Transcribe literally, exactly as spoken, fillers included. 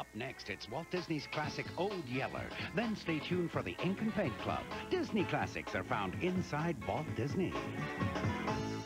Up next, it's Walt Disney's classic Old Yeller. Then stay tuned for the Ink and Paint Club. Disney classics are found inside Walt Disney.